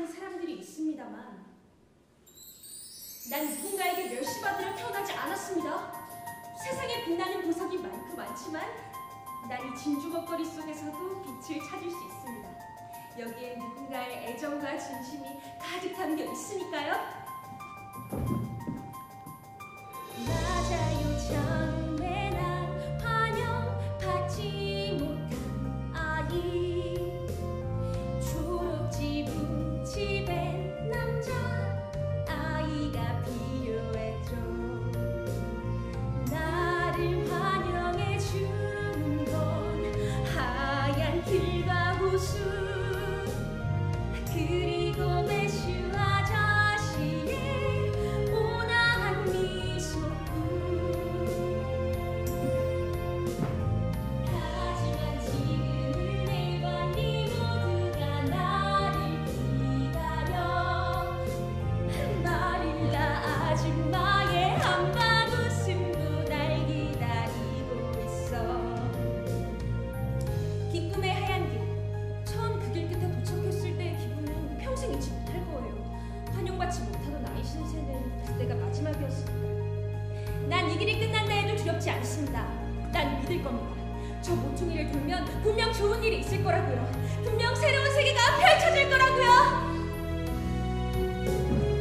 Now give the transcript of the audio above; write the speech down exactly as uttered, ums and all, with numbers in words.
많은 사람들이 있습니다만 난 누군가에게 멸시받으려 태어나지 않았습니다. 세상에 빛나는 보석이 많고 많지만 난 이 진주먹거리 속에서도 빛을 찾을 수 있습니다. 여기에 누군가의 애정과 진심이 가득 담겨 있으니까요. 맞아요, 처음에 난 환영받지 못한 아이. 초록지붕 집엔 남자 아이가 필요했죠. 나를 환영해 주는 건 하얀 길과 호수, 그리고 매슈 아저씨의 온화한 미소뿐. 하지만 지금은 내와 네 모두가 나를 기다려. 마릴라 아줌마의 한방 웃음도 날 기다리고 있어. 기쁨의 하얀 길. 처음 그 길 끝에 도착했을 때의 기분은 평생 잊지 못할 거예요. 환영받지 못하던 아이 신세는 그때가 마지막이었으니까요. 난 이 길이 끝난다 해도 두렵지 않습니다. 난 믿을 겁니다. 저 모퉁이를 돌면 분명 좋은 일이 있을 거라고요. 분명 새로운 세계가 펼쳐질 거라고요.